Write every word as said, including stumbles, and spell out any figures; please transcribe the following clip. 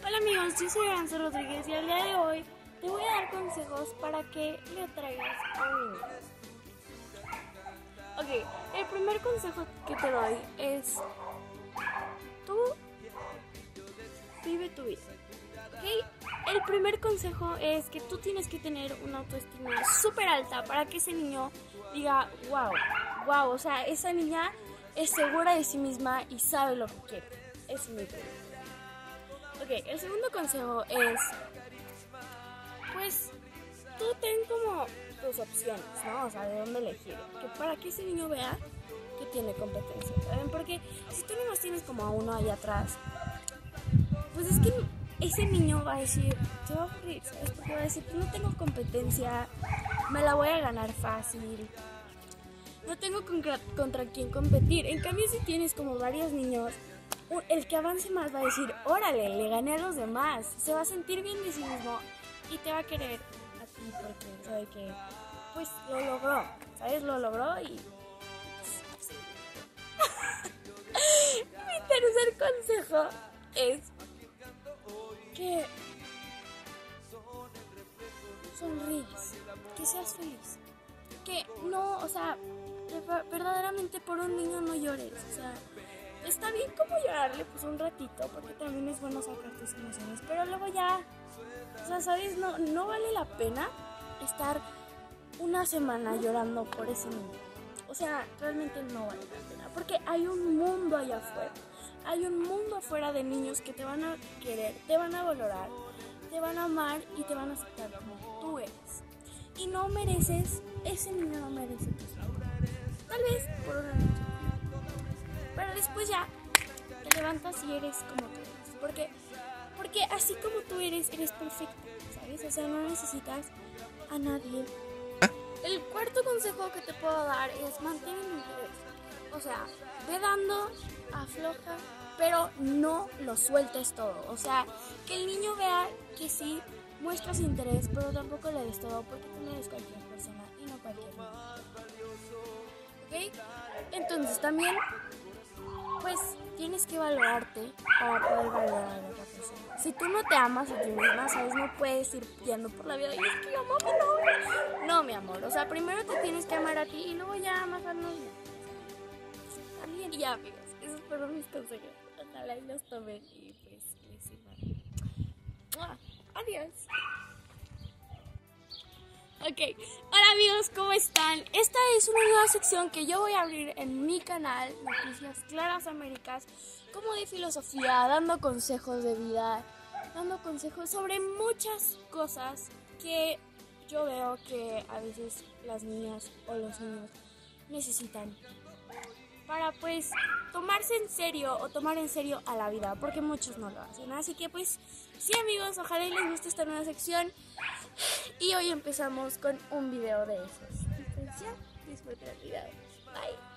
Hola amigos, yo soy Aranza Rodríguez y el día de hoy te voy a dar consejos para que le atraigas a un niño. Ok, el primer consejo que te doy es: tú vive tu vida. Ok, el primer consejo es que tú tienes que tener una autoestima súper alta para que ese niño diga, wow, wow, o sea, esa niña es segura de sí misma y sabe lo que quiere. Es mi primer. Ok, el segundo consejo es, pues, tú ten como tus opciones, ¿no? O sea, de dónde elegir. Que para que ese niño vea que tiene competencia, ¿saben? Porque si tú nomás tienes como a uno ahí atrás, pues es que ese niño va a decir, se va a aburrir, ¿sabes? Porque va a decir, no tengo competencia, me la voy a ganar fácil, no tengo contra, contra quién competir. En cambio, si tienes como varios niños, el que avance más va a decir, órale, le gané a los demás, se va a sentir bien de sí mismo y te va a querer a ti porque sabe que, pues, lo logró, ¿sabes? Lo logró y... Mi tercer consejo es que sonríes, que seas feliz, que no, o sea, verdaderamente por un niño no llores, o sea, está bien como llorarle pues un ratito, porque también es bueno sacar tus emociones, pero luego ya, o sea, ¿sabes? No, no vale la pena estar una semana llorando por ese niño. O sea, realmente no vale la pena, porque hay un mundo allá afuera, hay un mundo afuera de niños que te van a querer, te van a valorar, te van a amar y te van a aceptar como tú eres. Y no mereces, ese niño no merece tus amor. Tal vez por una noche, pero después ya te levantas y eres como tú eres. Porque, porque así como tú eres, eres perfecta, ¿sabes? O sea, no necesitas a nadie. El cuarto consejo que te puedo dar es mantén el interés. O sea, ve dando, afloja, pero no lo sueltes todo. O sea, que el niño vea que sí muestras interés, pero tampoco le des todo, porque tú no eres cualquier persona y no cualquier niño. ¿Ok? Entonces también, pues, tienes que valorarte para poder valorar a la otra persona. Si tú no te amas a ti misma, ¿sabes? No puedes ir yendo por la vida y es que yo amo a mi novio. No, mi amor. O sea, primero te tienes que amar a ti y luego ya amas al novio. También. Y ya, amigos, esos fueron mis consejos. Ojalá y los tomen y pues les sirvan. ¡Mua! Adiós. Ok, hola amigos, ¿cómo están? Esta es una nueva sección que yo voy a abrir en mi canal, Noticias Claras Américas, como de filosofía, dando consejos de vida, dando consejos sobre muchas cosas que yo veo que a veces las niñas o los niños necesitan para pues tomarse en serio o tomar en serio a la vida, porque muchos no lo hacen. Así que pues sí amigos, ojalá y les guste esta nueva sección. Y hoy empezamos con un video de esos. Entonces ya, disfruten el video. Bye.